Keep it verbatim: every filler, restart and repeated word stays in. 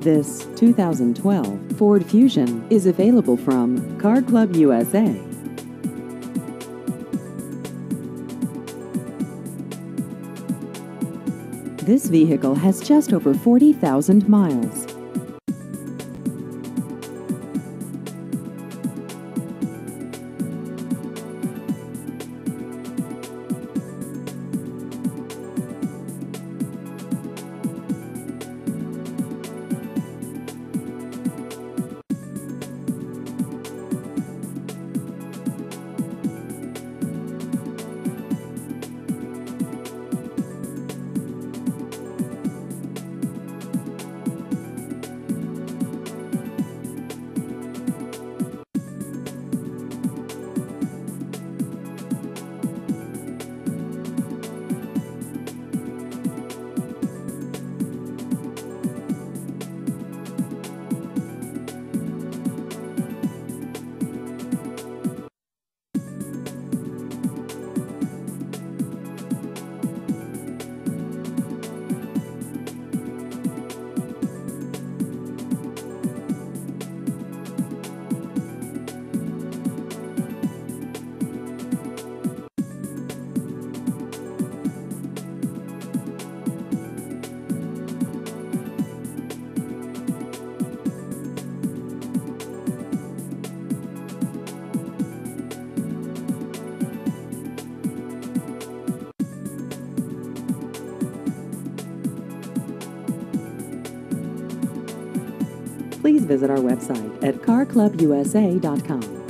This two thousand twelve Ford Fusion is available from Car Club U S A. This vehicle has just over forty thousand miles. Please visit our website at car club U S A dot com.